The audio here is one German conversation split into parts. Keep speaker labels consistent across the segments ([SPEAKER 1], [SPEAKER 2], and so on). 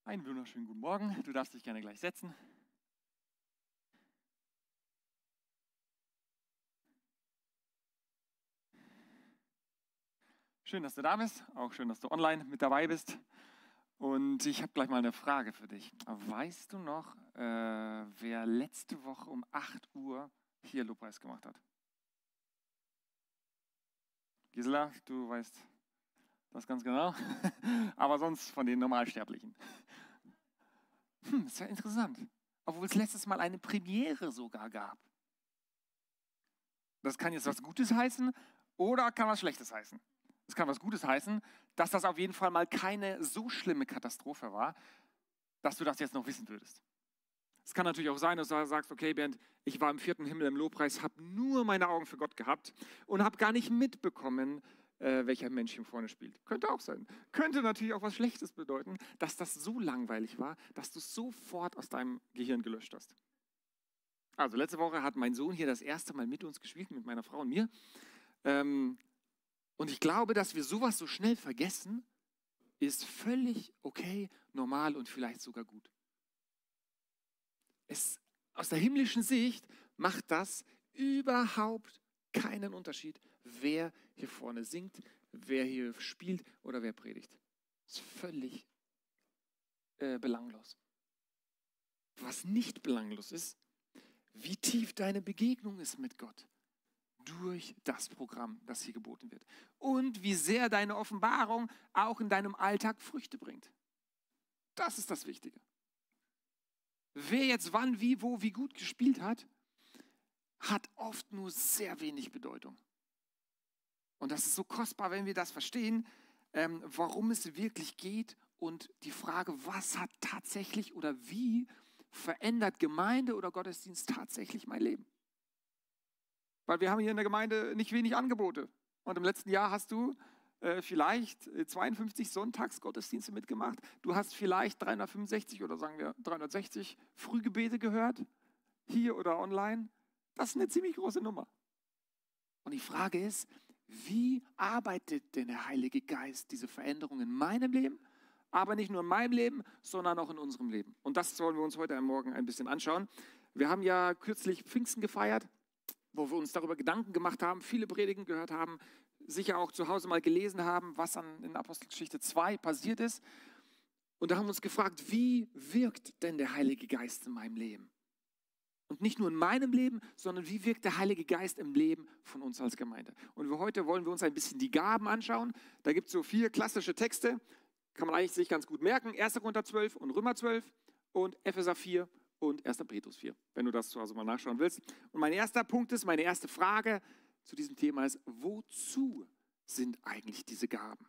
[SPEAKER 1] Einen wunderschönen guten Morgen. Du darfst dich gerne gleich setzen. Schön, dass du da bist. Auch schön, dass du online mit dabei bist. Und ich habe gleich mal eine Frage für dich. Weißt du noch, wer letzte Woche um 8 Uhr hier Lobpreis gemacht hat? Gisela, du weißt das ganz genau. Aber sonst von den Normalsterblichen. Das ist ja interessant. Obwohl es letztes Mal eine Premiere sogar gab. Das kann jetzt was Gutes heißen oder kann was Schlechtes heißen. Es kann was Gutes heißen, dass das auf jeden Fall mal keine so schlimme Katastrophe war, dass du das jetzt noch wissen würdest. Es kann natürlich auch sein, dass du sagst, okay Bernd, ich war im 4. Himmel im Lobpreis, habe nur meine Augen für Gott gehabt und habe gar nicht mitbekommen, welcher Mensch hier vorne spielt. Könnte auch sein. Könnte natürlich auch was Schlechtes bedeuten, dass das so langweilig war, dass du es sofort aus deinem Gehirn gelöscht hast. Also letzte Woche hat mein Sohn hier das erste Mal mit uns gespielt, mit meiner Frau und mir. Und ich glaube, dass wir sowas so schnell vergessen, ist völlig okay, normal und vielleicht sogar gut. Aus der himmlischen Sicht macht das überhaupt keinen Unterschied, wer hier vorne singt, wer hier spielt oder wer predigt. Das ist völlig belanglos. Was nicht belanglos ist, wie tief deine Begegnung ist mit Gott durch das Programm, das hier geboten wird. Und wie sehr deine Offenbarung auch in deinem Alltag Früchte bringt. Das ist das Wichtige. Wer jetzt wann, wie, wo, wie gut gespielt hat, hat oft nur sehr wenig Bedeutung. Und das ist so kostbar, wenn wir das verstehen, warum es wirklich geht und die Frage, was hat tatsächlich oder wie verändert Gemeinde oder Gottesdienst tatsächlich mein Leben? Weil wir haben hier in der Gemeinde nicht wenig Angebote. Und im letzten Jahr hast du vielleicht 52 Sonntagsgottesdienste mitgemacht. Du hast vielleicht 365 oder sagen wir 360 Frühgebete gehört, hier oder online. Das ist eine ziemlich große Nummer. Und die Frage ist, wie arbeitet denn der Heilige Geist diese Veränderung in meinem Leben, aber nicht nur in meinem Leben, sondern auch in unserem Leben? Und das wollen wir uns heute Morgen ein bisschen anschauen. Wir haben ja kürzlich Pfingsten gefeiert, wo wir uns darüber Gedanken gemacht haben, viele Predigen gehört haben, sicher auch zu Hause mal gelesen haben, was in Apostelgeschichte 2 passiert ist. Und da haben wir uns gefragt, wie wirkt denn der Heilige Geist in meinem Leben? Und nicht nur in meinem Leben, sondern wie wirkt der Heilige Geist im Leben von uns als Gemeinde? Und heute wollen wir uns ein bisschen die Gaben anschauen. Da gibt es so 4 klassische Texte, kann man eigentlich sich ganz gut merken. 1. Korinther 12 und Römer 12 und Epheser 4 und 1. Petrus 4, wenn du das zu Hause mal nachschauen willst. Und mein erster Punkt ist, meine erste Frage zu diesem Thema ist, wozu sind eigentlich diese Gaben?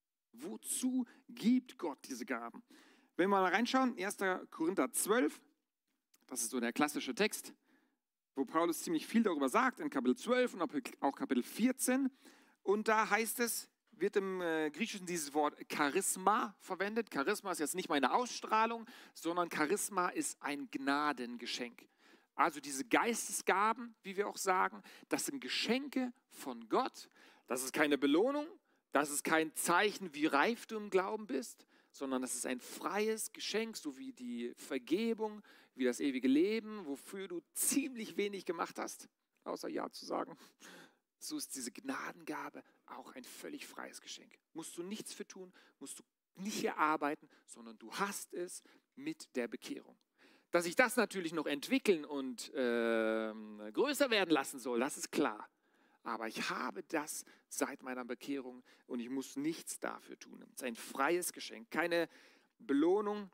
[SPEAKER 1] Wozu gibt Gott diese Gaben? Wenn wir mal reinschauen, 1. Korinther 12, das ist so der klassische Text, wo Paulus ziemlich viel darüber sagt, in Kapitel 12 und auch Kapitel 14. Und da heißt es, wird im Griechischen dieses Wort Charisma verwendet. Charisma ist jetzt nicht meine Ausstrahlung, sondern Charisma ist ein Gnadengeschenk. Also diese Geistesgaben, wie wir auch sagen, das sind Geschenke von Gott. Das ist keine Belohnung, das ist kein Zeichen, wie reif du im Glauben bist, sondern das ist ein freies Geschenk, so wie die Vergebung, wie das ewige Leben, wofür du ziemlich wenig gemacht hast, außer Ja zu sagen. So ist diese Gnadengabe auch ein völlig freies Geschenk. Musst du nichts für tun, musst du nicht erarbeiten, sondern du hast es mit der Bekehrung. Dass ich das natürlich noch entwickeln und größer werden lassen soll, das ist klar. Aber ich habe das seit meiner Bekehrung und ich muss nichts dafür tun. Es ist ein freies Geschenk, keine Belohnung.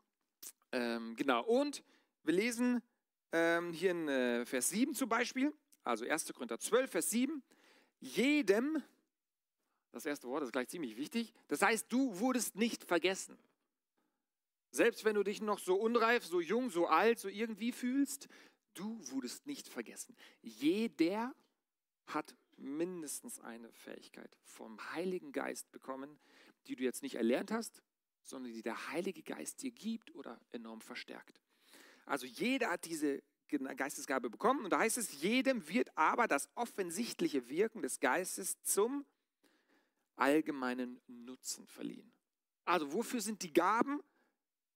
[SPEAKER 1] Genau. Und wir lesen hier in Vers 7 zum Beispiel, also 1. Korinther 12, Vers 7, jedem, das erste Wort ist gleich ziemlich wichtig, das heißt, du wurdest nicht vergessen. Selbst wenn du dich noch so unreif, so jung, so alt, so irgendwie fühlst, du wurdest nicht vergessen. Jeder hat mindestens eine Fähigkeit vom Heiligen Geist bekommen, die du jetzt nicht erlernt hast, sondern die der Heilige Geist dir gibt oder enorm verstärkt. Also jeder hat diese Geistesgabe bekommen und da heißt es, jedem wird aber das offensichtliche Wirken des Geistes zum allgemeinen Nutzen verliehen. Also wofür sind die Gaben?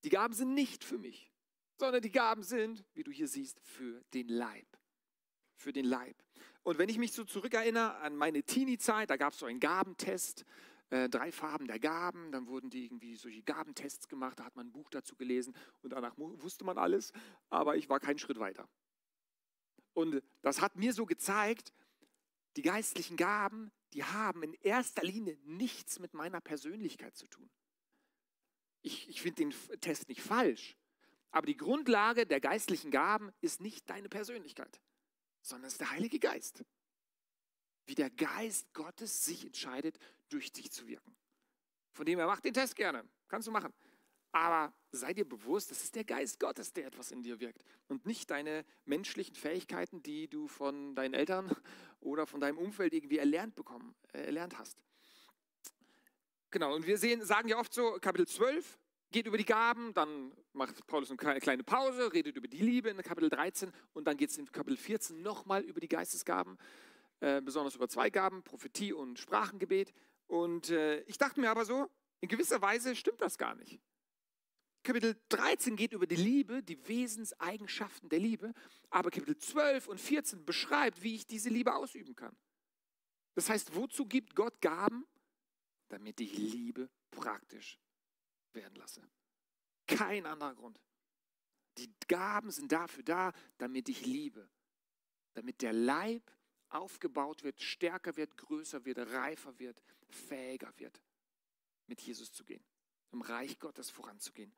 [SPEAKER 1] Die Gaben sind nicht für mich, sondern die Gaben sind, wie du hier siehst, für den Leib. Für den Leib. Und wenn ich mich so zurückerinnere an meine Teenie-Zeit, da gab es so einen Gabentest, 3 Farben der Gaben, dann wurden die irgendwie solche Gabentests gemacht, da hat man ein Buch dazu gelesen und danach wusste man alles, aber ich war keinen Schritt weiter. Und das hat mir so gezeigt, die geistlichen Gaben, die haben in erster Linie nichts mit meiner Persönlichkeit zu tun. Ich finde den Test nicht falsch, aber die Grundlage der geistlichen Gaben ist nicht deine Persönlichkeit, sondern es ist der Heilige Geist. Wie der Geist Gottes sich entscheidet, durch dich zu wirken. Von dem her, mach den Test gerne, kannst du machen. Aber sei dir bewusst, das ist der Geist Gottes, der etwas in dir wirkt und nicht deine menschlichen Fähigkeiten, die du von deinen Eltern oder von deinem Umfeld irgendwie erlernt hast. Genau, und wir sagen ja oft so, Kapitel 12 geht über die Gaben, dann macht Paulus eine kleine Pause, redet über die Liebe in Kapitel 13 und dann geht es in Kapitel 14 nochmal über die Geistesgaben, besonders über 2 Gaben, Prophetie und Sprachengebet. Und ich dachte mir aber so, in gewisser Weise stimmt das gar nicht. Kapitel 13 geht über die Liebe, die Wesenseigenschaften der Liebe, aber Kapitel 12 und 14 beschreibt, wie ich diese Liebe ausüben kann. Das heißt, wozu gibt Gott Gaben? Damit ich Liebe praktisch werden lasse. Kein anderer Grund. Die Gaben sind dafür da, damit ich liebe. Damit der Leib aufgebaut wird, stärker wird, größer wird, reifer wird, fähiger wird, mit Jesus zu gehen, im Reich Gottes voranzugehen.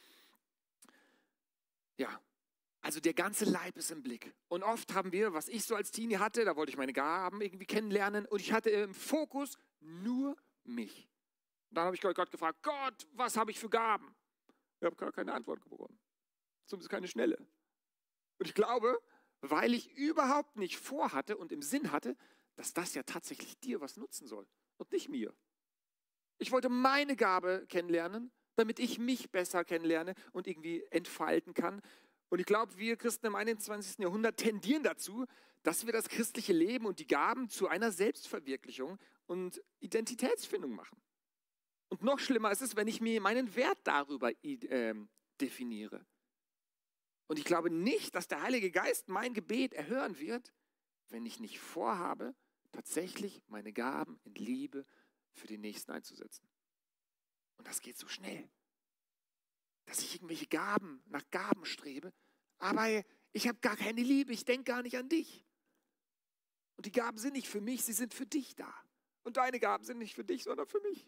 [SPEAKER 1] Ja, also der ganze Leib ist im Blick. Und oft haben wir, was ich so als Teenie hatte, da wollte ich meine Gaben irgendwie kennenlernen und ich hatte im Fokus nur mich. Und dann habe ich Gott gefragt, Gott, was habe ich für Gaben? Ich habe gar keine Antwort bekommen. Zumindest keine schnelle. Und ich glaube, weil ich überhaupt nicht vorhatte und im Sinn hatte, dass das ja tatsächlich dir was nutzen soll und nicht mir. Ich wollte meine Gabe kennenlernen, damit ich mich besser kennenlerne und irgendwie entfalten kann. Und ich glaube, wir Christen im 21. Jahrhundert tendieren dazu, dass wir das christliche Leben und die Gaben zu einer Selbstverwirklichung und Identitätsfindung machen. Und noch schlimmer ist es, wenn ich mir meinen Wert darüber definiere. Und ich glaube nicht, dass der Heilige Geist mein Gebet erhören wird, wenn ich nicht vorhabe, tatsächlich meine Gaben in Liebe für den Nächsten einzusetzen. Und das geht so schnell, dass ich irgendwelche nach Gaben strebe, aber ich habe gar keine Liebe, ich denke gar nicht an dich. Und die Gaben sind nicht für mich, sie sind für dich da. Und deine Gaben sind nicht für dich, sondern für mich.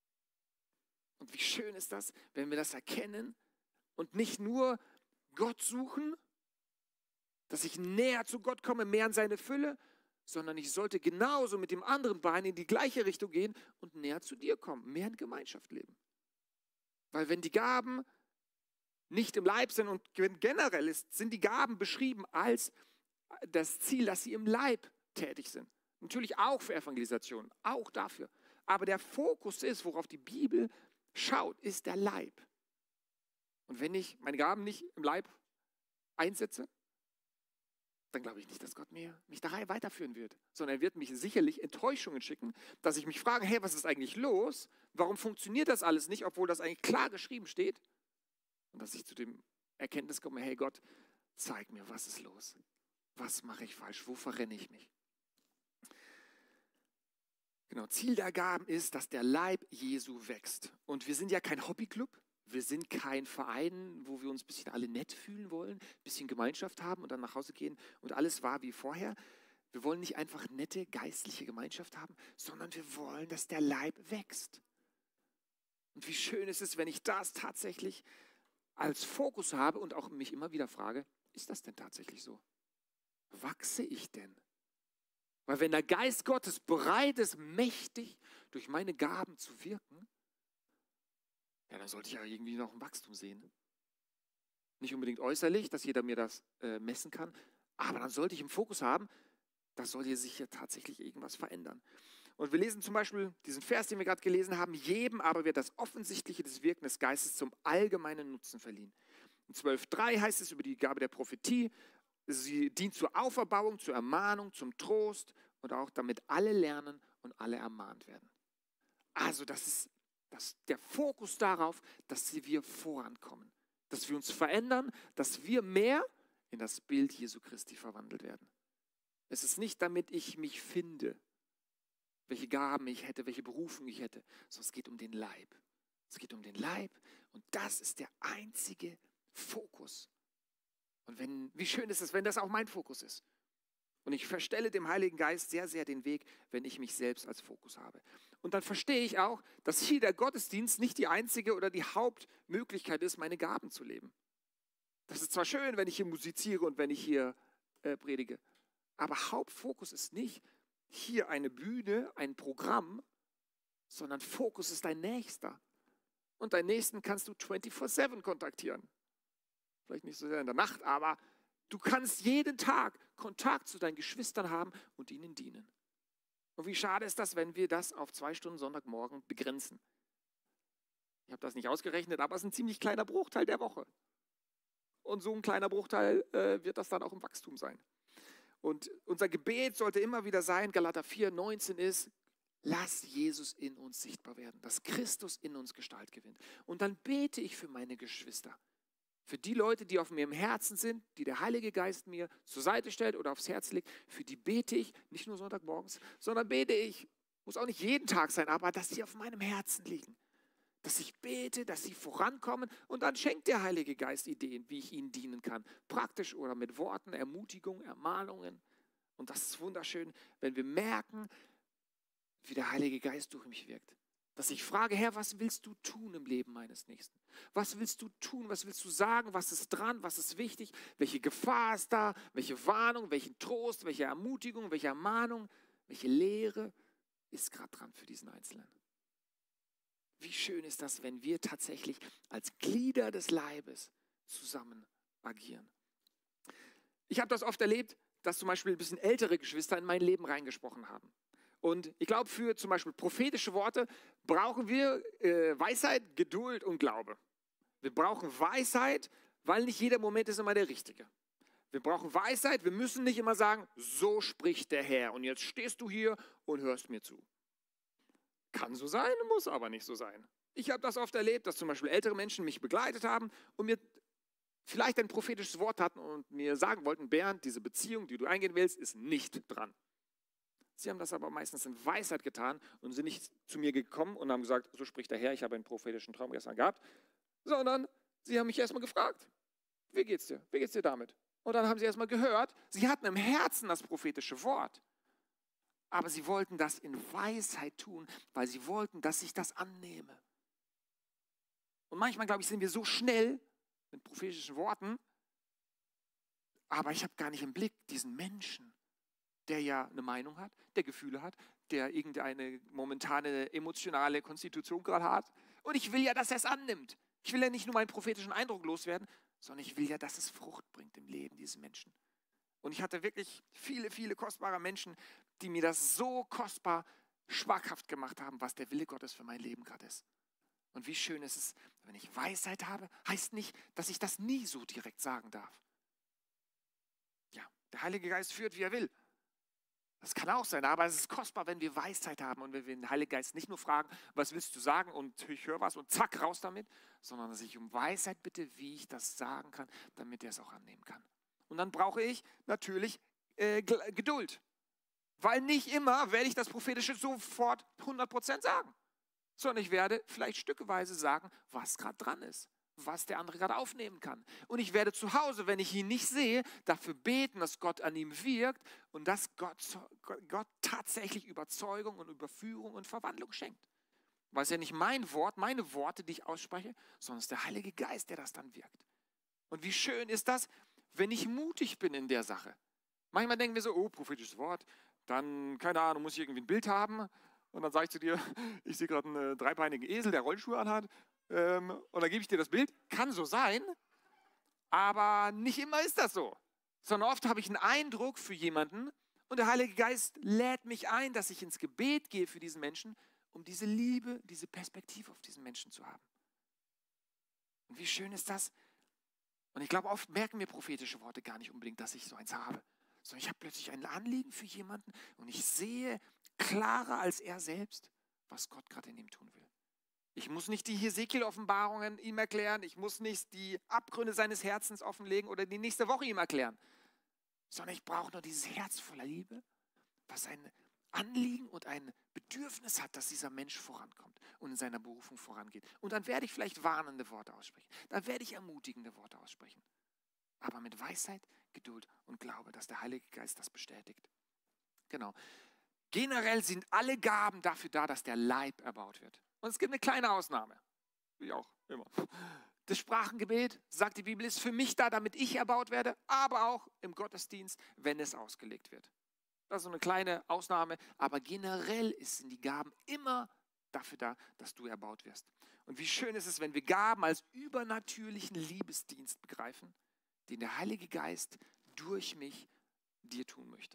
[SPEAKER 1] Und wie schön ist das, wenn wir das erkennen und nicht nur Gott suchen, dass ich näher zu Gott komme, mehr in seine Fülle, sondern ich sollte genauso mit dem anderen Bein in die gleiche Richtung gehen und näher zu dir kommen, mehr in Gemeinschaft leben. Weil wenn die Gaben nicht im Leib sind und generell sind die Gaben beschrieben als das Ziel, dass sie im Leib tätig sind. Natürlich auch für Evangelisation, auch dafür. Aber der Fokus ist, worauf die Bibel schaut, ist der Leib. Und wenn ich meine Gaben nicht im Leib einsetze, dann glaube ich nicht, dass Gott mich da weiterführen wird. Sondern er wird mich sicherlich Enttäuschungen schicken, dass ich mich frage, hey, was ist eigentlich los? Warum funktioniert das alles nicht, obwohl das eigentlich klar geschrieben steht? Und dass ich zu dem Erkenntnis komme, hey Gott, zeig mir, was ist los? Was mache ich falsch? Wo verrenne ich mich? Genau, Ziel der Gaben ist, dass der Leib Jesu wächst. Und wir sind ja kein Hobbyclub. Wir sind kein Verein, wo wir uns ein bisschen alle nett fühlen wollen, ein bisschen Gemeinschaft haben und dann nach Hause gehen und alles war wie vorher. Wir wollen nicht einfach nette geistliche Gemeinschaft haben, sondern wir wollen, dass der Leib wächst. Und wie schön ist es, wenn ich das tatsächlich als Fokus habe und auch mich immer wieder frage, ist das denn tatsächlich so? Wachse ich denn? Weil wenn der Geist Gottes bereit ist, mächtig durch meine Gaben zu wirken, ja, dann sollte ich ja irgendwie noch ein Wachstum sehen. Nicht unbedingt äußerlich, dass jeder mir das messen kann, aber dann sollte ich im Fokus haben, da soll hier sich ja tatsächlich irgendwas verändern. Und wir lesen zum Beispiel diesen Vers, den wir gerade gelesen haben, jedem aber wird das Offensichtliche des Wirken des Geistes zum allgemeinen Nutzen verliehen. In 12,3 heißt es über die Gabe der Prophetie, sie dient zur Auferbauung, zur Ermahnung, zum Trost und auch damit alle lernen und alle ermahnt werden. Also das ist Der Fokus darauf, dass wir vorankommen, dass wir uns verändern, dass wir mehr in das Bild Jesu Christi verwandelt werden. Es ist nicht, damit ich mich finde, welche Gaben ich hätte, welche Berufung ich hätte, sondern es geht um den Leib. Es geht um den Leib und das ist der einzige Fokus. Und wie schön ist es, wenn das auch mein Fokus ist. Und ich verstelle dem Heiligen Geist sehr, sehr den Weg, wenn ich mich selbst als Fokus habe. Und dann verstehe ich auch, dass hier der Gottesdienst nicht die einzige oder die Hauptmöglichkeit ist, meine Gaben zu leben. Das ist zwar schön, wenn ich hier musiziere und wenn ich hier predige, aber Hauptfokus ist nicht hier eine Bühne, ein Programm, sondern Fokus ist dein Nächster. Und deinen Nächsten kannst du 24/7 kontaktieren. Vielleicht nicht so sehr in der Nacht, aber du kannst jeden Tag Kontakt zu deinen Geschwistern haben und ihnen dienen. Und wie schade ist das, wenn wir das auf 2 Stunden Sonntagmorgen begrenzen? Ich habe das nicht ausgerechnet, aber es ist ein ziemlich kleiner Bruchteil der Woche. Und so ein kleiner Bruchteil wird das dann auch im Wachstum sein. Und unser Gebet sollte immer wieder sein, Galater 4,19 ist, lass Jesus in uns sichtbar werden, dass Christus in uns Gestalt gewinnt. Und dann bete ich für meine Geschwister, für die Leute, die auf mir im Herzen sind, die der Heilige Geist mir zur Seite stellt oder aufs Herz legt, für die bete ich, nicht nur Sonntagmorgens, sondern bete ich, muss auch nicht jeden Tag sein, aber dass sie auf meinem Herzen liegen. Dass ich bete, dass sie vorankommen und dann schenkt der Heilige Geist Ideen, wie ich ihnen dienen kann. Praktisch oder mit Worten, Ermutigung, Ermahnungen. Und das ist wunderschön, wenn wir merken, wie der Heilige Geist durch mich wirkt. Dass ich frage, Herr, was willst du tun im Leben meines Nächsten? Was willst du tun? Was willst du sagen? Was ist dran? Was ist wichtig? Welche Gefahr ist da? Welche Warnung? Welchen Trost? Welche Ermutigung? Welche Ermahnung? Welche Lehre ist gerade dran für diesen Einzelnen? Wie schön ist das, wenn wir tatsächlich als Glieder des Leibes zusammen agieren. Ich habe das oft erlebt, dass zum Beispiel ein bisschen ältere Geschwister in mein Leben reingesprochen haben. Und ich glaube, für zum Beispiel prophetische Worte brauchen wir Weisheit, Geduld und Glaube. Wir brauchen Weisheit, weil nicht jeder Moment ist immer der richtige. Wir brauchen Weisheit, wir müssen nicht immer sagen, so spricht der Herr und jetzt stehst du hier und hörst mir zu. Kann so sein, muss aber nicht so sein. Ich habe das oft erlebt, dass zum Beispiel ältere Menschen mich begleitet haben und mir vielleicht ein prophetisches Wort hatten und mir sagen wollten, Bernd, diese Beziehung, die du eingehen willst, ist nicht dran. Sie haben das aber meistens in Weisheit getan und sind nicht zu mir gekommen und haben gesagt, so spricht der Herr, ich habe einen prophetischen Traum gestern gehabt, sondern sie haben mich erstmal gefragt, wie geht's dir? Wie geht's dir damit? Und dann haben sie erstmal gehört, sie hatten im Herzen das prophetische Wort. Aber sie wollten das in Weisheit tun, weil sie wollten, dass ich das annehme. Und manchmal, glaube ich, sind wir so schnell mit prophetischen Worten, aber ich habe gar nicht im Blick diesen Menschen, der ja eine Meinung hat, der Gefühle hat, der irgendeine momentane emotionale Konstitution gerade hat. Und ich will ja, dass er es annimmt. Ich will ja nicht nur meinen prophetischen Eindruck loswerden, sondern ich will ja, dass es Frucht bringt im Leben dieses Menschen. Und ich hatte wirklich viele, viele kostbare Menschen, die mir das so kostbar schmackhaft gemacht haben, was der Wille Gottes für mein Leben gerade ist. Und wie schön ist es, wenn ich Weisheit habe, heißt nicht, dass ich das nie so direkt sagen darf. Ja, der Heilige Geist führt, wie er will. Das kann auch sein, aber es ist kostbar, wenn wir Weisheit haben und wenn wir den Heiligen Geist nicht nur fragen, was willst du sagen und ich höre was und zack, raus damit, sondern dass ich um Weisheit bitte, wie ich das sagen kann, damit er es auch annehmen kann. Und dann brauche ich natürlich Geduld. Weil nicht immer werde ich das Prophetische sofort 100% sagen. Sondern ich werde vielleicht stückeweise sagen, was gerade dran ist. Was der andere gerade aufnehmen kann. Und ich werde zu Hause, wenn ich ihn nicht sehe, dafür beten, dass Gott an ihm wirkt und dass Gott tatsächlich Überzeugung und Überführung und Verwandlung schenkt. Weil es ja nicht mein Wort, meine Worte, die ich ausspreche, sondern es ist der Heilige Geist, der das dann wirkt. Und wie schön ist das, wenn ich mutig bin in der Sache. Manchmal denken wir so, oh, prophetisches Wort, dann, keine Ahnung, muss ich irgendwie ein Bild haben. Und dann sage ich zu dir, ich sehe gerade einen dreibeinigen Esel, der Rollschuhe anhat. Und dann gebe ich dir das Bild. Kann so sein, aber nicht immer ist das so. Sondern oft habe ich einen Eindruck für jemanden und der Heilige Geist lädt mich ein, dass ich ins Gebet gehe für diesen Menschen, um diese Liebe, diese Perspektive auf diesen Menschen zu haben. Und wie schön ist das? Und ich glaube, oft merken wir prophetische Worte gar nicht unbedingt, dass ich so eins habe. Sondern ich habe plötzlich ein Anliegen für jemanden und ich sehe klarer als er selbst, was Gott gerade in ihm tun will. Ich muss nicht die Hesekiel-Offenbarungen ihm erklären. Ich muss nicht die Abgründe seines Herzens offenlegen oder die nächste Woche ihm erklären. Sondern ich brauche nur dieses Herz voller Liebe, was ein Anliegen und ein Bedürfnis hat, dass dieser Mensch vorankommt und in seiner Berufung vorangeht. Und dann werde ich vielleicht warnende Worte aussprechen. Dann werde ich ermutigende Worte aussprechen. Aber mit Weisheit, Geduld und Glaube, dass der Heilige Geist das bestätigt. Genau. Generell sind alle Gaben dafür da, dass der Leib erbaut wird. Und es gibt eine kleine Ausnahme. Wie auch immer. Das Sprachengebet, sagt die Bibel, ist für mich da, damit ich erbaut werde, aber auch im Gottesdienst, wenn es ausgelegt wird. Das ist so eine kleine Ausnahme, aber generell sind die Gaben immer dafür da, dass du erbaut wirst. Und wie schön ist es, wenn wir Gaben als übernatürlichen Liebesdienst begreifen, den der Heilige Geist durch mich dir tun möchte.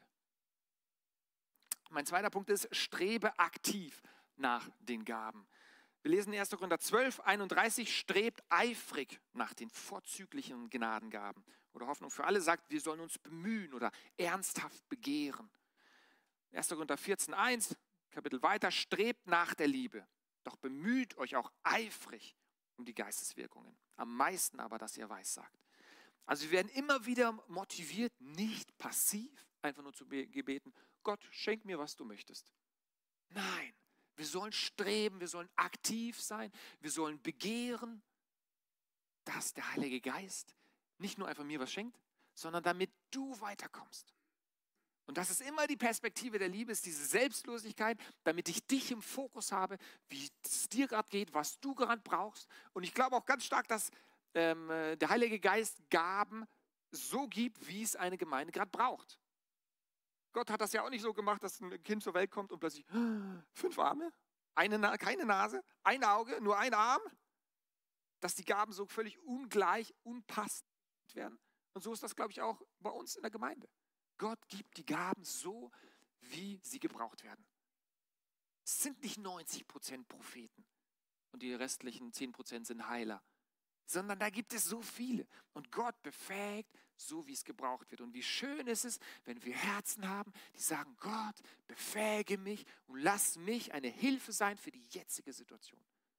[SPEAKER 1] Mein zweiter Punkt ist, strebe aktiv nach den Gaben. Wir lesen in 1. Korinther 12, 31, strebt eifrig nach den vorzüglichen Gnadengaben. Oder Hoffnung für alle sagt, wir sollen uns bemühen oder ernsthaft begehren. 1. Korinther 14, 1, Kapitel weiter, strebt nach der Liebe, doch bemüht euch auch eifrig um die Geisteswirkungen. Am meisten aber, dass ihr weissagt. Also wir werden immer wieder motiviert, nicht passiv, einfach nur zu gebeten, Gott, schenk mir, was du möchtest. Nein, wir sollen streben, wir sollen aktiv sein, wir sollen begehren, dass der Heilige Geist nicht nur einfach mir was schenkt, sondern damit du weiterkommst. Und das ist immer die Perspektive der Liebe, ist diese Selbstlosigkeit, damit ich dich im Fokus habe, wie es dir gerade geht, was du gerade brauchst. Und ich glaube auch ganz stark, dass der Heilige Geist Gaben so gibt, wie es eine Gemeinde gerade braucht. Gott hat das ja auch nicht so gemacht, dass ein Kind zur Welt kommt und plötzlich 5 Arme, keine Nase, ein Auge, nur ein Arm, dass die Gaben so völlig ungleich, unpassend werden. Und so ist das, glaube ich, auch bei uns in der Gemeinde. Gott gibt die Gaben so, wie sie gebraucht werden. Es sind nicht 90% Propheten und die restlichen 10% sind Heiler, sondern da gibt es so viele. Und Gott befähigt, so wie es gebraucht wird. Und wie schön ist es, wenn wir Herzen haben, die sagen, Gott, befähige mich und lass mich eine Hilfe sein für die jetzige Situation.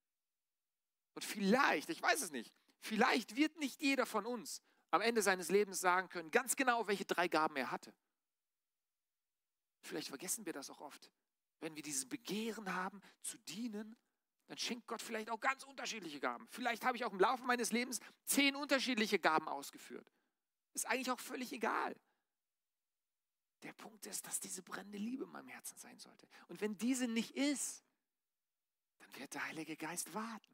[SPEAKER 1] Und vielleicht, ich weiß es nicht, vielleicht wird nicht jeder von uns am Ende seines Lebens sagen können, ganz genau, welche 3 Gaben er hatte. Vielleicht vergessen wir das auch oft. Wenn wir dieses Begehren haben, zu dienen, dann schenkt Gott vielleicht auch ganz unterschiedliche Gaben. Vielleicht habe ich auch im Laufe meines Lebens 10 unterschiedliche Gaben ausgeführt. Ist eigentlich auch völlig egal. Der Punkt ist, dass diese brennende Liebe in meinem Herzen sein sollte. Und wenn diese nicht ist, dann wird der Heilige Geist warten.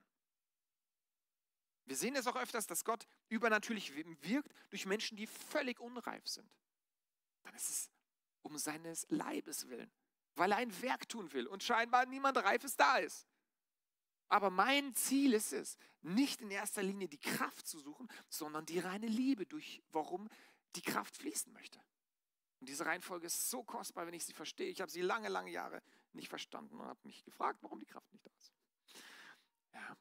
[SPEAKER 1] Wir sehen es auch öfters, dass Gott übernatürlich wirkt durch Menschen, die völlig unreif sind. Dann ist es um seines Leibes willen, weil er ein Werk tun will und scheinbar niemand Reifes da ist. Aber mein Ziel ist es, nicht in erster Linie die Kraft zu suchen, sondern die reine Liebe, durch warum die Kraft fließen möchte. Und diese Reihenfolge ist so kostbar, wenn ich sie verstehe. Ich habe sie lange, lange Jahre nicht verstanden und habe mich gefragt, warum die Kraft nicht da ist. Ja.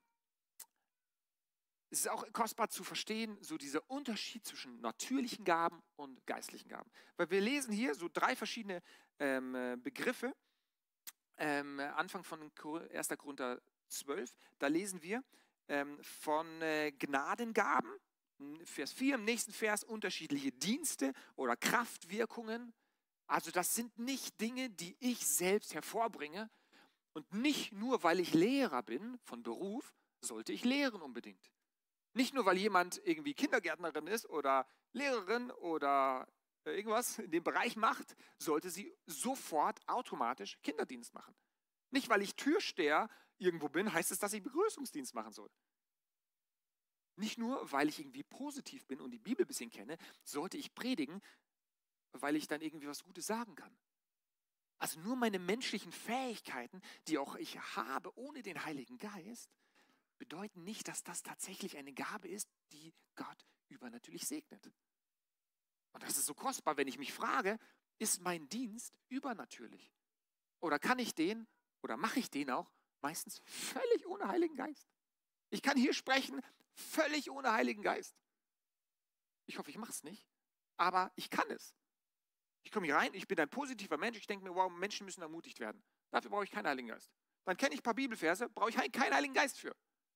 [SPEAKER 1] Es ist auch kostbar zu verstehen, so dieser Unterschied zwischen natürlichen Gaben und geistlichen Gaben. Weil wir lesen hier so 3 verschiedene Begriffe. Anfang von 1. Korinther 12, da lesen wir von Gnadengaben, Vers 4, im nächsten Vers unterschiedliche Dienste oder Kraftwirkungen. Also das sind nicht Dinge, die ich selbst hervorbringe und nicht nur, weil ich Lehrer bin von Beruf, sollte ich lehren unbedingt. Nicht nur, weil jemand irgendwie Kindergärtnerin ist oder Lehrerin oder irgendwas in dem Bereich macht, sollte sie sofort automatisch Kinderdienst machen. Nicht, weil ich Türsteher irgendwo bin, heißt es, dass ich Begrüßungsdienst machen soll. Nicht nur, weil ich irgendwie positiv bin und die Bibel ein bisschen kenne, sollte ich predigen, weil ich dann irgendwie was Gutes sagen kann. Also nur meine menschlichen Fähigkeiten, die auch ich habe ohne den Heiligen Geist, bedeuten nicht, dass das tatsächlich eine Gabe ist, die Gott übernatürlich segnet. Und das ist so kostbar, wenn ich mich frage, ist mein Dienst übernatürlich? Oder kann ich den, oder mache ich den auch meistens völlig ohne Heiligen Geist? Ich kann hier sprechen, völlig ohne Heiligen Geist. Ich hoffe, ich mache es nicht, aber ich kann es. Ich komme hier rein, ich bin ein positiver Mensch, ich denke mir, wow, Menschen müssen ermutigt werden. Dafür brauche ich keinen Heiligen Geist. dann kenne ich ein paar Bibelverse, brauche ich keinen Heiligen Geist für.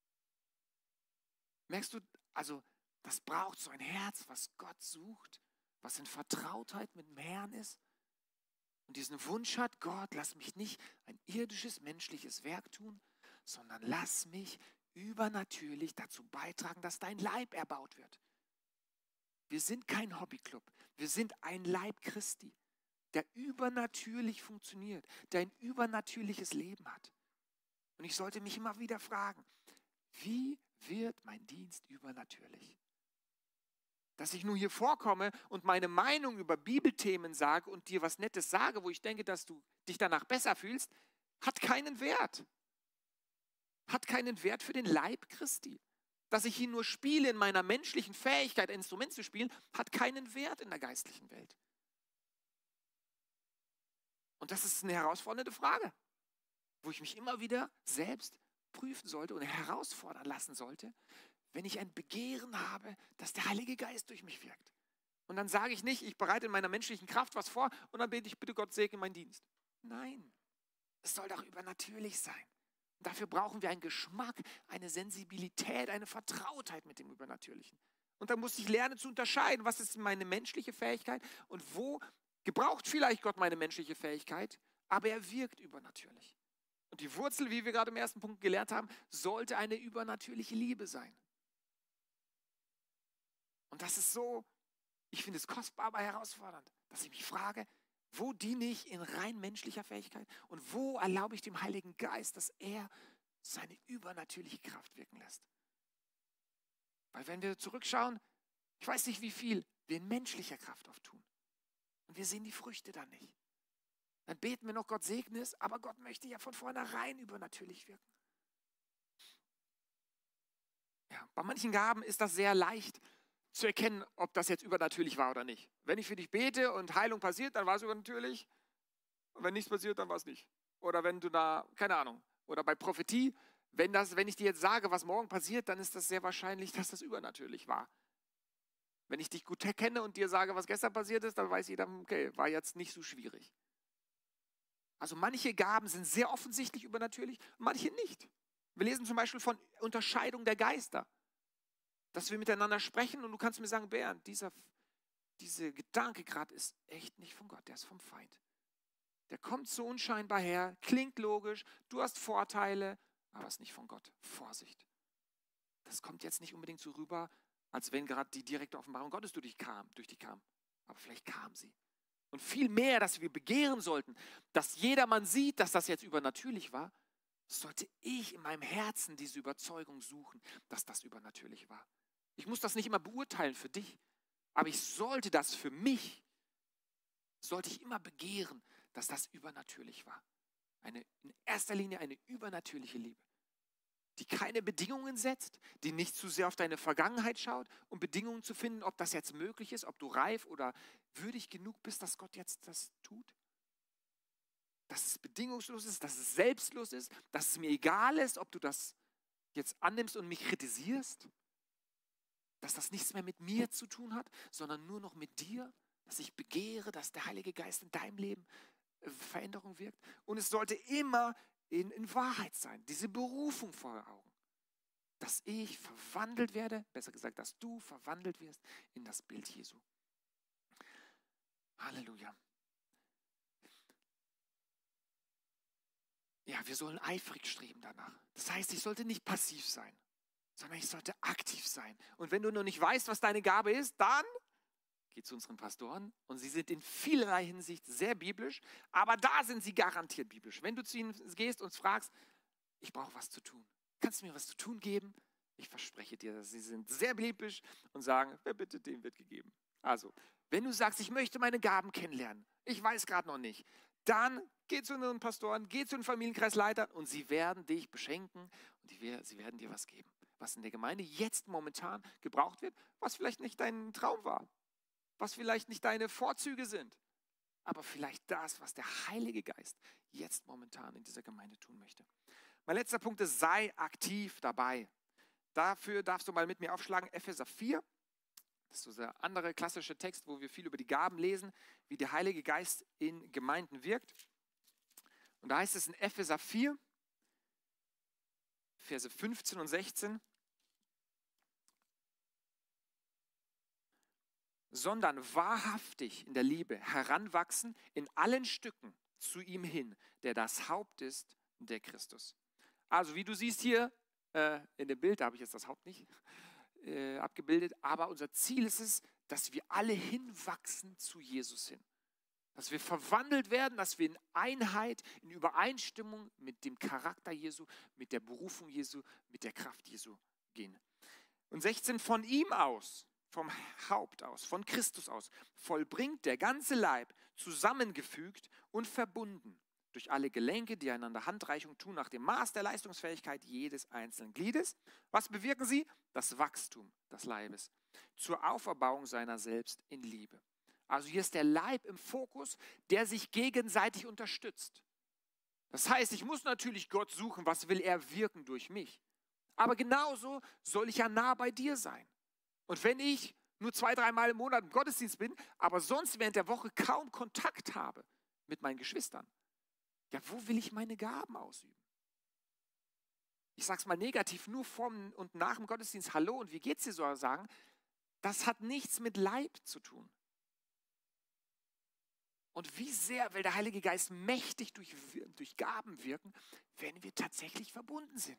[SPEAKER 1] Merkst du, also das braucht so ein Herz, was Gott sucht, was in Vertrautheit mit dem Herrn ist und diesen Wunsch hat, Gott, lass mich nicht ein irdisches, menschliches Werk tun, sondern lass mich übernatürlich dazu beitragen, dass dein Leib erbaut wird. Wir sind kein Hobbyclub, wir sind ein Leib Christi, der übernatürlich funktioniert, der ein übernatürliches Leben hat. Und ich sollte mich immer wieder fragen, wie wird mein Dienst übernatürlich? Dass ich nur hier vorkomme und meine Meinung über Bibelthemen sage und dir was Nettes sage, wo ich denke, dass du dich danach besser fühlst, hat keinen Wert. Hat keinen Wert für den Leib Christi. Dass ich ihn nur spiele in meiner menschlichen Fähigkeit, ein Instrument zu spielen, hat keinen Wert in der geistlichen Welt. Und das ist eine herausfordernde Frage, wo ich mich immer wieder selbst prüfen sollte und herausfordern lassen sollte, wenn ich ein Begehren habe, dass der Heilige Geist durch mich wirkt. Und dann sage ich nicht, ich bereite in meiner menschlichen Kraft was vor und dann bete ich, bitte Gott segne meinen Dienst. Nein, es soll doch übernatürlich sein. Und dafür brauchen wir einen Geschmack, eine Sensibilität, eine Vertrautheit mit dem Übernatürlichen. Und dann muss ich lernen zu unterscheiden, was ist meine menschliche Fähigkeit und wo gebraucht vielleicht Gott meine menschliche Fähigkeit, aber er wirkt übernatürlich. Und die Wurzel, wie wir gerade im ersten Punkt gelernt haben, sollte eine übernatürliche Liebe sein. Und das ist so, ich finde es kostbar, aber herausfordernd, dass ich mich frage, wo diene ich in rein menschlicher Fähigkeit und wo erlaube ich dem Heiligen Geist, dass er seine übernatürliche Kraft wirken lässt. Weil wenn wir zurückschauen, ich weiß nicht, wie viel wir in menschlicher Kraft oft tun. Und wir sehen die Früchte dann nicht. Dann beten wir noch, Gott segne es, aber Gott möchte ja von vornherein übernatürlich wirken. Ja, bei manchen Gaben ist das sehr leicht zu erkennen, ob das jetzt übernatürlich war oder nicht. Wenn ich für dich bete und Heilung passiert, dann war es übernatürlich. Und wenn nichts passiert, dann war es nicht. Oder wenn du da, keine Ahnung, oder bei Prophetie, wenn ich dir jetzt sage, was morgen passiert, dann ist das sehr wahrscheinlich, dass das übernatürlich war. Wenn ich dich gut kenne und dir sage, was gestern passiert ist, dann weiß jeder, okay, war jetzt nicht so schwierig. Also manche Gaben sind sehr offensichtlich übernatürlich, manche nicht. Wir lesen zum Beispiel von Unterscheidung der Geister. Dass wir miteinander sprechen und du kannst mir sagen, Bernd, dieser Gedanke gerade ist echt nicht von Gott, der ist vom Feind. Der kommt so unscheinbar her, klingt logisch, du hast Vorteile, aber ist nicht von Gott. Vorsicht. Das kommt jetzt nicht unbedingt so rüber, als wenn gerade die direkte Offenbarung Gottes durch dich kam. Aber vielleicht kam sie. Und viel mehr, dass wir begehren sollten, dass jedermann sieht, dass das jetzt übernatürlich war, sollte ich in meinem Herzen diese Überzeugung suchen, dass das übernatürlich war. Ich muss das nicht immer beurteilen für dich, aber ich sollte das für mich, sollte ich immer begehren, dass das übernatürlich war. In erster Linie eine übernatürliche Liebe, die keine Bedingungen setzt, die nicht zu sehr auf deine Vergangenheit schaut, um Bedingungen zu finden, ob das jetzt möglich ist, ob du reif oder würdig genug bist, dass Gott jetzt das tut. Dass es bedingungslos ist, dass es selbstlos ist, dass es mir egal ist, ob du das jetzt annimmst und mich kritisierst. Dass das nichts mehr mit mir zu tun hat, sondern nur noch mit dir. Dass ich begehre, dass der Heilige Geist in deinem Leben Veränderung wirkt. Und es sollte immer in Wahrheit sein, diese Berufung vor Augen. Dass ich verwandelt werde, besser gesagt, dass du verwandelt wirst in das Bild Jesu. Halleluja. Ja, wir sollen eifrig streben danach. Das heißt, ich sollte nicht passiv sein, sondern ich sollte aktiv sein. Und wenn du noch nicht weißt, was deine Gabe ist, dann geh zu unseren Pastoren und sie sind in vielerlei Hinsicht sehr biblisch, aber da sind sie garantiert biblisch. Wenn du zu ihnen gehst und fragst, ich brauche was zu tun, kannst du mir was zu tun geben? Ich verspreche dir, sie sind sehr biblisch und sagen, wer bittet, dem wird gegeben. Also, wenn du sagst, ich möchte meine Gaben kennenlernen, ich weiß gerade noch nicht, dann geh zu unseren Pastoren, geh zu den Familienkreisleitern und sie werden dich beschenken und sie werden dir was geben, was in der Gemeinde jetzt momentan gebraucht wird, was vielleicht nicht dein Traum war, was vielleicht nicht deine Vorzüge sind, aber vielleicht das, was der Heilige Geist jetzt momentan in dieser Gemeinde tun möchte. Mein letzter Punkt ist, sei aktiv dabei. Dafür darfst du mal mit mir aufschlagen, Epheser 4. Das ist so der andere klassische Text, wo wir viel über die Gaben lesen, wie der Heilige Geist in Gemeinden wirkt. Und da heißt es in Epheser 4, Verse 15 und 16. Sondern wahrhaftig in der Liebe heranwachsen in allen Stücken zu ihm hin, der das Haupt ist, der Christus. Also wie du siehst hier in dem Bild, da habe ich jetzt das Haupt nicht abgebildet, aber unser Ziel ist es, dass wir alle hinwachsen zu Jesus hin. Dass wir verwandelt werden, dass wir in Einheit, in Übereinstimmung mit dem Charakter Jesu, mit der Berufung Jesu, mit der Kraft Jesu gehen. Und 16, von ihm aus, vom Haupt aus, von Christus aus, vollbringt der ganze Leib, zusammengefügt und verbunden durch alle Gelenke, die einander Handreichung tun, nach dem Maß der Leistungsfähigkeit jedes einzelnen Gliedes. Was bewirken sie? Das Wachstum des Leibes zur Auferbauung seiner selbst in Liebe. Also hier ist der Leib im Fokus, der sich gegenseitig unterstützt. Das heißt, ich muss natürlich Gott suchen, was will er wirken durch mich. Aber genauso soll ich ja nah bei dir sein. Und wenn ich nur 2-3 Mal im Monat im Gottesdienst bin, aber sonst während der Woche kaum Kontakt habe mit meinen Geschwistern, ja, wo will ich meine Gaben ausüben? Ich sage es mal negativ, nur vor und nach dem Gottesdienst Hallo und wie geht's dir so sagen, das hat nichts mit Leib zu tun. Und wie sehr will der Heilige Geist mächtig durch Gaben wirken, wenn wir tatsächlich verbunden sind.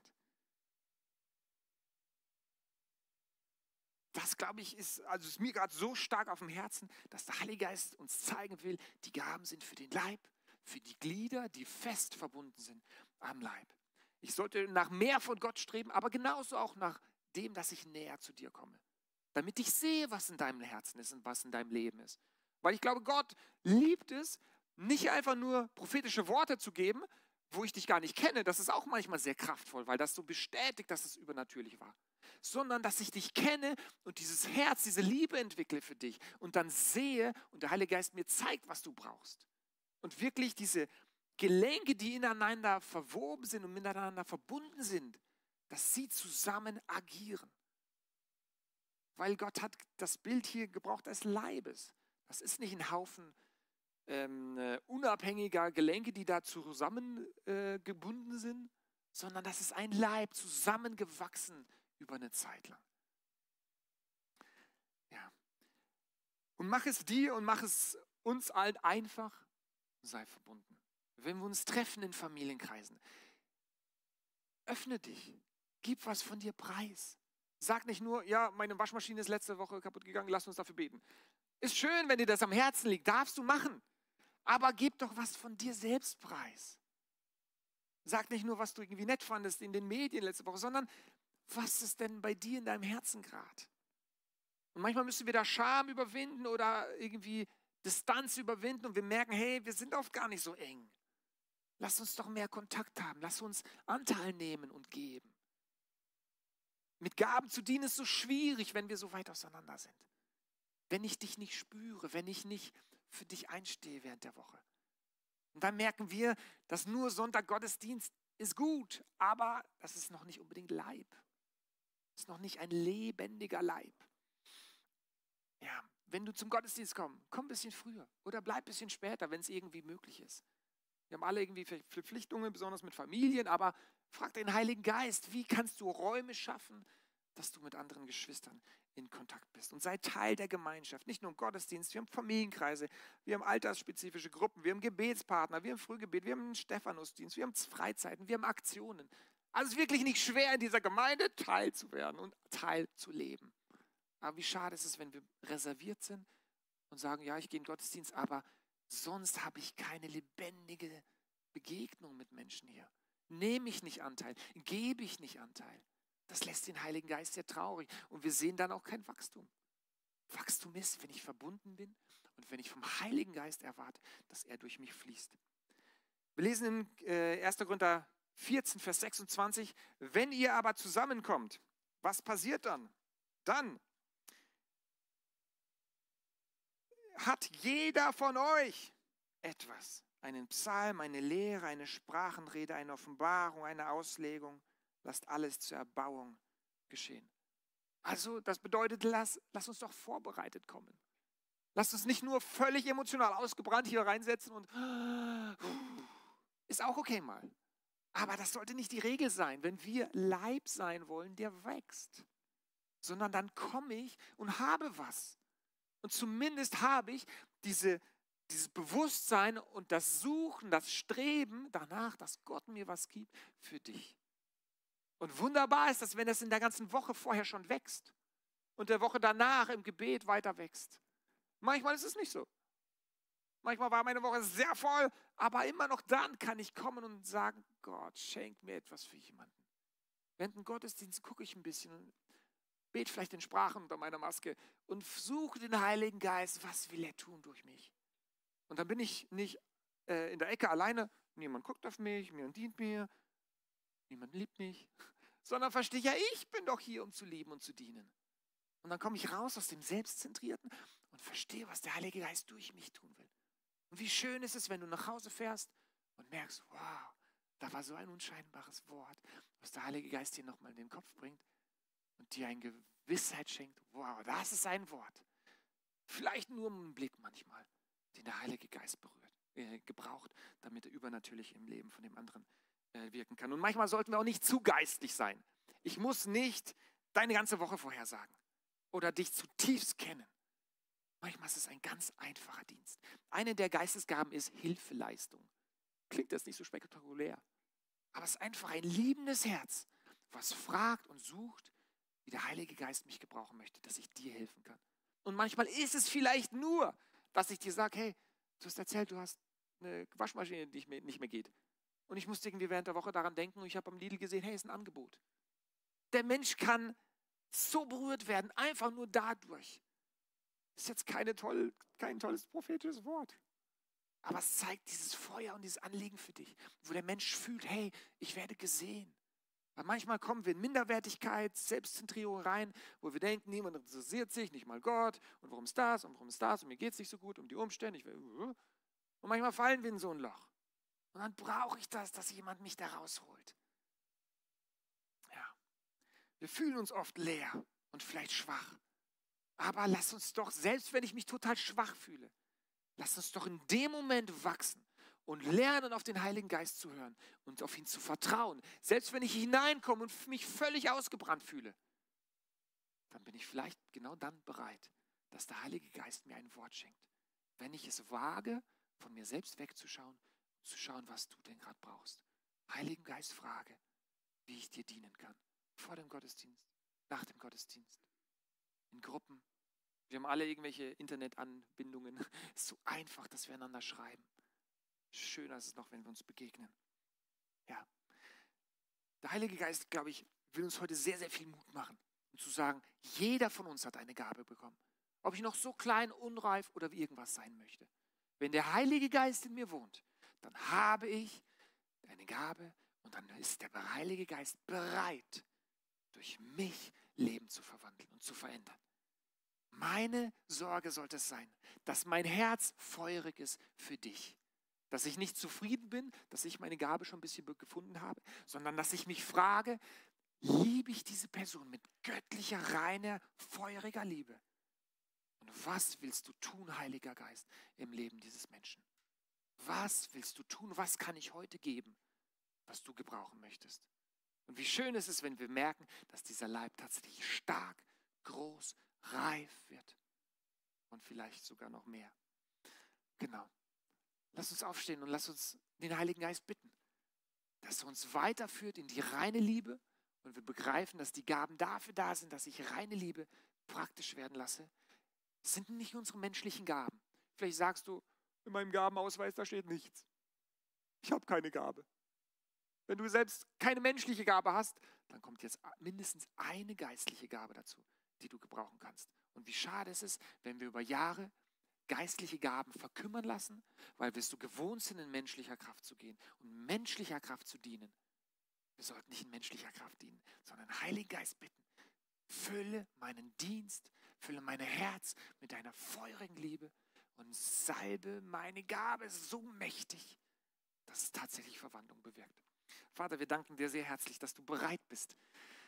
[SPEAKER 1] Das, glaube ich, ist mir gerade so stark auf dem Herzen, dass der Heilige Geist uns zeigen will, die Gaben sind für den Leib, für die Glieder, die fest verbunden sind am Leib. Ich sollte nach mehr von Gott streben, aber genauso auch nach dem, dass ich näher zu dir komme. Damit ich sehe, was in deinem Herzen ist und was in deinem Leben ist. Weil ich glaube, Gott liebt es, nicht einfach nur prophetische Worte zu geben, wo ich dich gar nicht kenne. Das ist auch manchmal sehr kraftvoll, weil das so bestätigt, dass es übernatürlich war. Sondern, dass ich dich kenne und dieses Herz, diese Liebe entwickle für dich und dann sehe und der Heilige Geist mir zeigt, was du brauchst. Und wirklich diese Gelenke, die ineinander verwoben sind und miteinander verbunden sind, dass sie zusammen agieren. Weil Gott hat das Bild hier gebraucht als Leibes. Das ist nicht ein Haufen unabhängiger Gelenke, die da zusammengebunden sind, sondern das ist ein Leib, zusammengewachsen über eine Zeit lang. Ja. Und mach es dir und mach es uns allen einfach, sei verbunden. Wenn wir uns treffen in Familienkreisen, öffne dich, gib was von dir preis. Sag nicht nur, ja, meine Waschmaschine ist letzte Woche kaputt gegangen, lass uns dafür beten. Ist schön, wenn dir das am Herzen liegt, darfst du machen. Aber gib doch was von dir selbst preis. Sag nicht nur, was du irgendwie nett fandest in den Medien letzte Woche, sondern was ist denn bei dir in deinem Herzen gerade? Und manchmal müssen wir da Scham überwinden oder irgendwie Distanz überwinden und wir merken, hey, wir sind oft gar nicht so eng. Lass uns doch mehr Kontakt haben, lass uns Anteil nehmen und geben. Mit Gaben zu dienen ist so schwierig, wenn wir so weit auseinander sind. Wenn ich dich nicht spüre, wenn ich nicht für dich einstehe während der Woche. Und dann merken wir, dass nur Sonntag Gottesdienst ist gut, aber das ist noch nicht unbedingt Leib. Das ist noch nicht ein lebendiger Leib. Ja, wenn du zum Gottesdienst kommst, komm ein bisschen früher oder bleib ein bisschen später, wenn es irgendwie möglich ist. Wir haben alle irgendwie Verpflichtungen, besonders mit Familien, aber frag den Heiligen Geist, wie kannst du Räume schaffen, dass du mit anderen Geschwistern in Kontakt bist. Und sei Teil der Gemeinschaft, nicht nur im Gottesdienst, wir haben Familienkreise, wir haben altersspezifische Gruppen, wir haben Gebetspartner, wir haben Frühgebet, wir haben einen Stephanusdienst, wir haben Freizeiten, wir haben Aktionen. Also es ist wirklich nicht schwer, in dieser Gemeinde Teil zu werden und Teil zu leben. Aber wie schade ist es, wenn wir reserviert sind und sagen, ja, ich gehe in den Gottesdienst, aber sonst habe ich keine lebendige Begegnung mit Menschen hier. Nehme ich nicht Anteil, gebe ich nicht Anteil. Das lässt den Heiligen Geist sehr traurig und wir sehen dann auch kein Wachstum. Wachstum ist, wenn ich verbunden bin und wenn ich vom Heiligen Geist erwarte, dass er durch mich fließt. Wir lesen in 1. Korinther 14, Vers 26, wenn ihr aber zusammenkommt, was passiert dann? Dann hat jeder von euch etwas. Einen Psalm, eine Lehre, eine Sprachenrede, eine Offenbarung, eine Auslegung. Lasst alles zur Erbauung geschehen. Also das bedeutet, lass uns doch vorbereitet kommen. Lasst uns nicht nur völlig emotional ausgebrannt hier reinsetzen und ist auch okay mal. Aber das sollte nicht die Regel sein, wenn wir Leib sein wollen, der wächst. Sondern dann komme ich und habe was. Und zumindest habe ich dieses Bewusstsein und das Suchen, das Streben danach, dass Gott mir was gibt für dich. Und wunderbar ist das, wenn es in der ganzen Woche vorher schon wächst und der Woche danach im Gebet weiter wächst. Manchmal ist es nicht so. Manchmal war meine Woche sehr voll, aber immer noch dann kann ich kommen und sagen, Gott, schenk mir etwas für jemanden. Während dem Gottesdienst gucke ich ein bisschen und bete vielleicht in Sprachen unter meiner Maske und suche den Heiligen Geist, was will er tun durch mich? Und dann bin ich nicht in der Ecke alleine, niemand guckt auf mich, niemand dient mir, niemand liebt mich, sondern verstehe, ja, ich bin doch hier, um zu lieben und zu dienen. Und dann komme ich raus aus dem Selbstzentrierten und verstehe, was der Heilige Geist durch mich tun will. Und wie schön ist es, wenn du nach Hause fährst und merkst, wow, da war so ein unscheinbares Wort, was der Heilige Geist dir nochmal in den Kopf bringt und dir eine Gewissheit schenkt, wow, das ist ein Wort. Vielleicht nur einen Blick manchmal, den der Heilige Geist gebraucht, damit er übernatürlich im Leben von dem anderen wirken kann. Und manchmal sollten wir auch nicht zu geistlich sein. Ich muss nicht deine ganze Woche vorhersagen oder dich zutiefst kennen. Manchmal ist es ein ganz einfacher Dienst. Eine der Geistesgaben ist Hilfeleistung. Klingt das nicht so spektakulär, aber es ist einfach ein liebendes Herz, was fragt und sucht, wie der Heilige Geist mich gebrauchen möchte, dass ich dir helfen kann. Und manchmal ist es vielleicht nur, dass ich dir sage, hey, du hast erzählt, du hast eine Waschmaschine, die nicht mehr geht. Und ich musste irgendwie während der Woche daran denken und ich habe am Lidl gesehen, hey, ist ein Angebot. Der Mensch kann so berührt werden, einfach nur dadurch. Das ist jetzt kein tolles prophetisches Wort. Aber es zeigt dieses Feuer und dieses Anliegen für dich, wo der Mensch fühlt, hey, ich werde gesehen. Weil manchmal kommen wir in Minderwertigkeit, Selbstzentrierung rein, wo wir denken, niemand interessiert sich, nicht mal Gott. Und warum ist das? Und warum ist das? Und mir geht es nicht so gut, um die Umstände. Und manchmal fallen wir in so ein Loch. Und dann brauche ich das, dass jemand mich da rausholt. Ja. Wir fühlen uns oft leer und vielleicht schwach. Aber lass uns doch, selbst wenn ich mich total schwach fühle, lass uns doch in dem Moment wachsen und lernen, auf den Heiligen Geist zu hören und auf ihn zu vertrauen. Selbst wenn ich hineinkomme und mich völlig ausgebrannt fühle, dann bin ich vielleicht genau dann bereit, dass der Heilige Geist mir ein Wort schenkt. Wenn ich es wage, von mir selbst wegzuschauen, zu schauen, was du denn gerade brauchst. Heiligen Geist frage, wie ich dir dienen kann. Vor dem Gottesdienst, nach dem Gottesdienst, in Gruppen. Wir haben alle irgendwelche Internetanbindungen. Es ist so einfach, dass wir einander schreiben. Schöner ist es noch, wenn wir uns begegnen. Ja. Der Heilige Geist, glaube ich, will uns heute sehr, sehr viel Mut machen. Und zu sagen, jeder von uns hat eine Gabe bekommen. Ob ich noch so klein, unreif oder wie irgendwas sein möchte. Wenn der Heilige Geist in mir wohnt, dann habe ich eine Gabe und dann ist der Heilige Geist bereit, durch mich Leben zu verwandeln und zu verändern. Meine Sorge sollte es sein, dass mein Herz feurig ist für dich. Dass ich nicht zufrieden bin, dass ich meine Gabe schon ein bisschen gefunden habe, sondern dass ich mich frage, liebe ich diese Person mit göttlicher, reiner, feuriger Liebe? Und was willst du tun, Heiliger Geist, im Leben dieses Menschen? Was willst du tun? Was kann ich heute geben, was du gebrauchen möchtest? Und wie schön ist es, wenn wir merken, dass dieser Leib tatsächlich stark, groß, reif wird. Und vielleicht sogar noch mehr. Genau. Lass uns aufstehen und lass uns den Heiligen Geist bitten, dass er uns weiterführt in die reine Liebe und wir begreifen, dass die Gaben dafür da sind, dass ich reine Liebe praktisch werden lasse. Es sind nicht unsere menschlichen Gaben. Vielleicht sagst du, in meinem Gabenausweis, da steht nichts. Ich habe keine Gabe. Wenn du selbst keine menschliche Gabe hast, dann kommt jetzt mindestens eine geistliche Gabe dazu, die du gebrauchen kannst. Und wie schade ist es, wenn wir über Jahre geistliche Gaben verkümmern lassen, weil wir so gewohnt sind, in menschlicher Kraft zu gehen und menschlicher Kraft zu dienen. Wir sollten nicht in menschlicher Kraft dienen, sondern Heiligen Geist bitten. Fülle meinen Dienst, fülle mein Herz mit deiner feurigen Liebe und salbe meine Gabe so mächtig, dass es tatsächlich Verwandlung bewirkt. Vater, wir danken dir sehr herzlich, dass du bereit bist,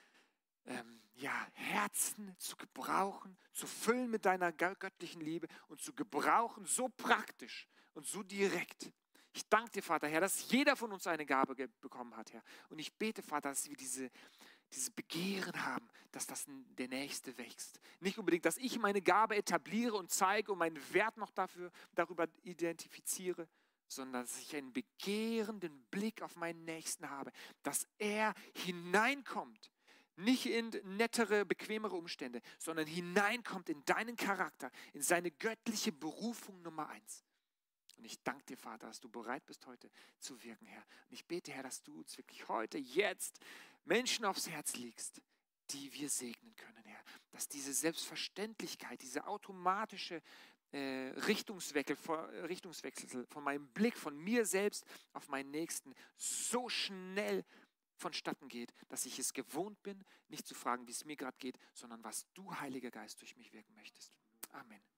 [SPEAKER 1] Herzen zu gebrauchen, zu füllen mit deiner göttlichen Liebe und zu gebrauchen so praktisch und so direkt. Ich ich danke dir, Vater, Herr, dass jeder von uns eine Gabe bekommen hat, Herr. Und ich bete, Vater, dass wir dieses Begehren haben, dass der Nächste wächst. Nicht unbedingt, dass ich meine Gabe etabliere und zeige und meinen Wert noch darüber identifiziere, sondern dass ich einen begehrenden Blick auf meinen Nächsten habe, dass er hineinkommt, nicht in nettere, bequemere Umstände, sondern hineinkommt in deinen Charakter, in seine göttliche Berufung Nummer 1. Und ich danke dir, Vater, dass du bereit bist, heute zu wirken, Herr. Und ich bete, Herr, dass du uns wirklich heute, jetzt Menschen aufs Herz legst, die wir segnen können, Herr. Dass diese Selbstverständlichkeit, diese automatische Richtungswechsel von meinem Blick, von mir selbst auf meinen Nächsten so schnell vonstatten geht, dass ich es gewohnt bin, nicht zu fragen, wie es mir gerade geht, sondern was du, Heiliger Geist, durch mich wirken möchtest. Amen.